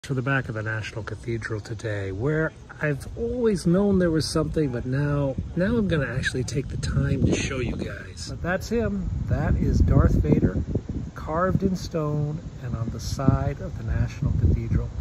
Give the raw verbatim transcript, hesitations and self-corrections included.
To the back of the National Cathedral today, where I've always known there was something, but now now I'm going to actually take the time to show you guys. But that's him. That is Darth Vader, carved in stone and on the side of the National Cathedral.